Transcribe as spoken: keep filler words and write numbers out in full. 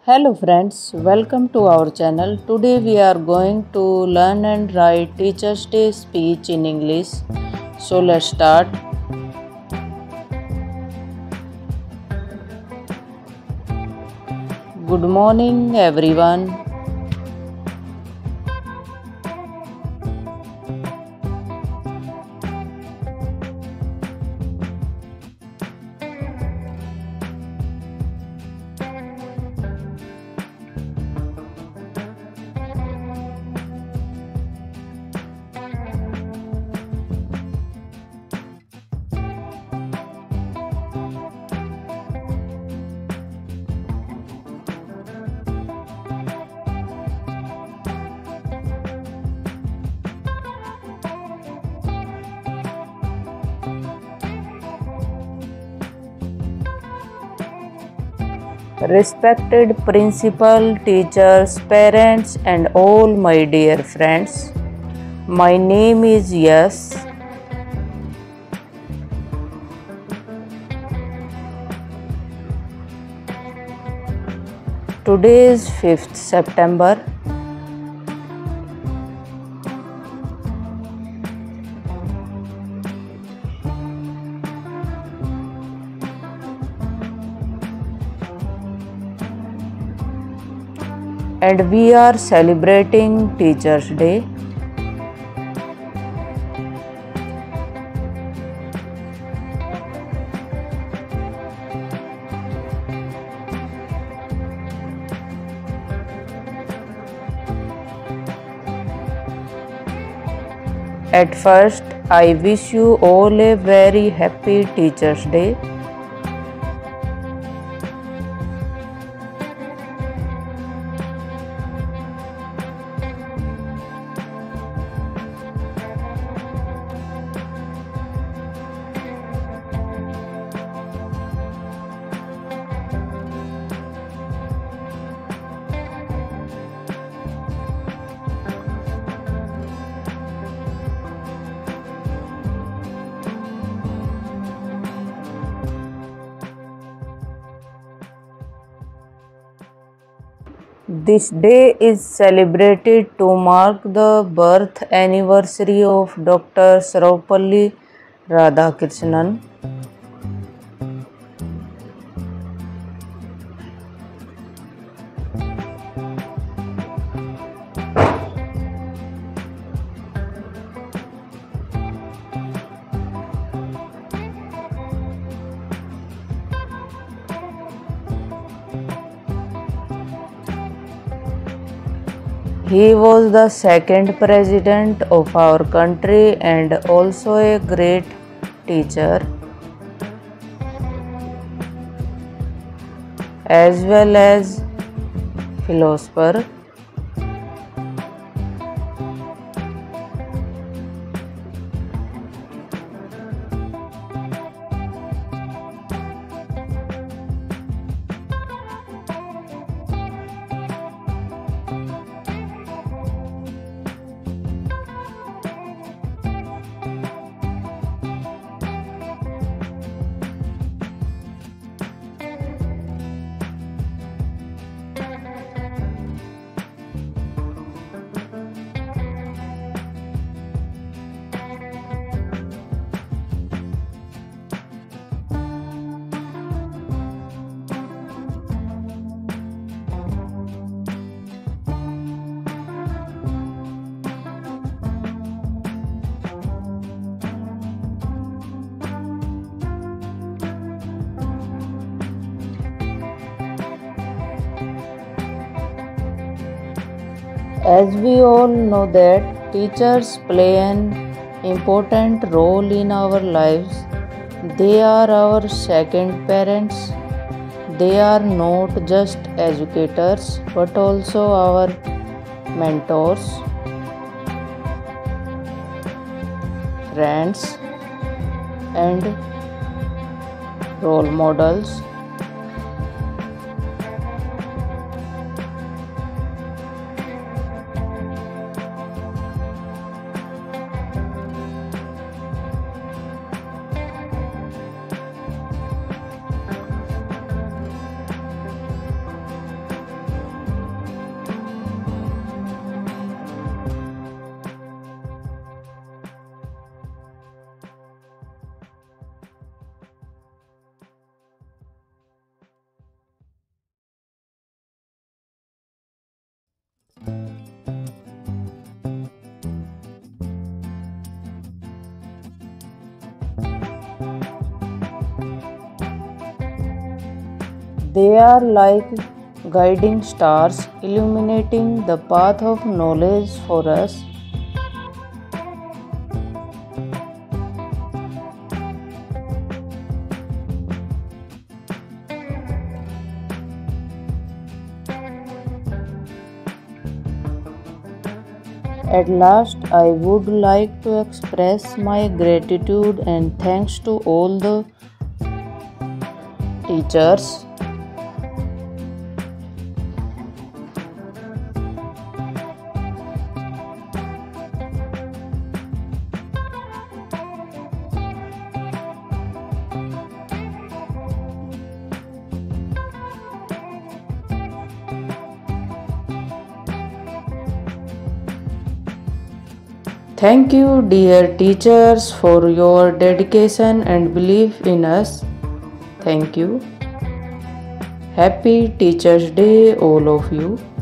Hello friends, welcome to our channel. Today we are going to learn and write Teacher's Day speech in English. So let's start. Good morning everyone. Respected principal, teachers, parents and all my dear friends, my name is Yash. Today is fifth September. And we are celebrating Teacher's Day. At first, I wish you all a very happy Teacher's Day. This day is celebrated to mark the birth anniversary of Doctor Sarvepalli Radhakrishnan. He was the second president of our country and also a great teacher, as well as philosopher. As we all know that teachers play an important role in our lives. They are our second parents. They are not just educators but also our mentors, friends and role models. They are like guiding stars, illuminating the path of knowledge for us. At last, I would like to express my gratitude and thanks to all the teachers. Thank you, dear teachers, for your dedication and belief in us. Thank you. Happy Teachers' Day, all of you.